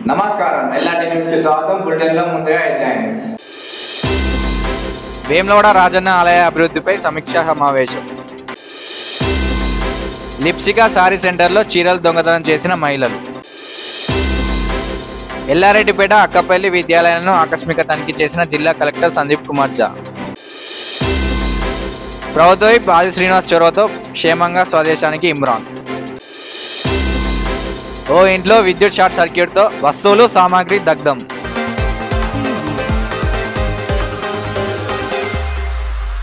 నమస్కారం LRT news కి స్వాగతం. బులెటిన్ లో ముందుగా హెడ్లైన్స్. వేములవాడ రాజన్న ఆలయ అభివృద్ధిపై సమీక్షా సమావేశం. లిప్సికా సారీ సెంటర్లో చీరలు దొంగతనం చేసిన మహిళలు. ఎల్లారెడ్డిపేట అక్కపల్లి విద్యాలయాలను ఆకస్మిక తనిఖీ చేసిన జిల్లా కలెక్టర్ సందీప్ కుమార్ ఝా. ప్రభుత్వ విప్ ఆది శ్రీనివాస్ చొరవతో క్షేమంగా స్వదేశానికి ఇమ్రాన్. ఓ ఇంట్లో విద్యుత్ షార్ట్ సర్క్యూట్తో వస్తువులు సామాగ్రి దగ్ధం.